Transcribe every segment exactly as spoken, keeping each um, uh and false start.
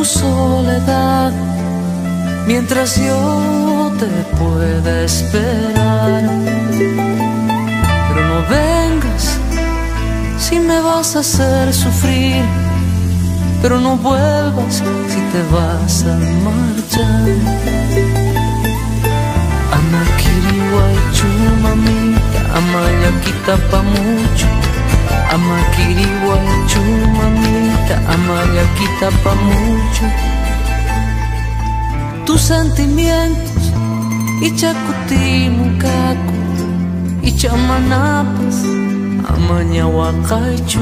soledad, mientras yo te pueda esperar. Pero no vengas si me vas a hacer sufrir, pero no vuelvas si te vas a marchar. Amakiriwaichu mamita, amayakita pa mucho. Amakiriwaichu mamita, amayakita pa mucho. Tus sentimientos y chacuti mucaco y chamanapas amañahuacaichu.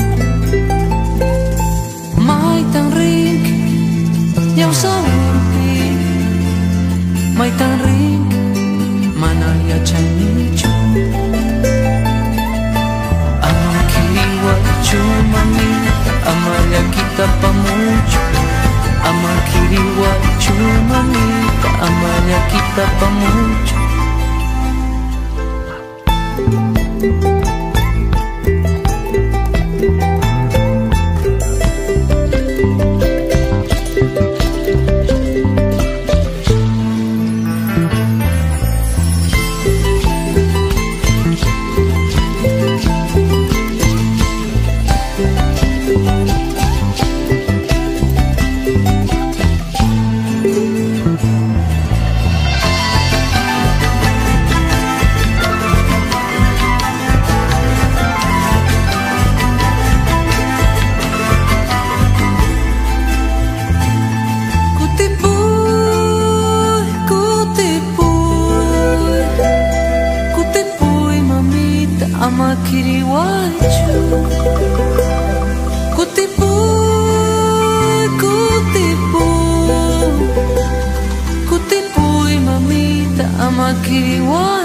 Maitan rinki, yau sawipi. Maitan rinki, manaya chanichu. Amakiriwaichu mamita, amayakita pa mucho. Amakiriwaichu mamita, amayakita pa mucho. Amakiriwaichu, kutipuy, kutipuy, kutipuy mamita, amakiriwaichu.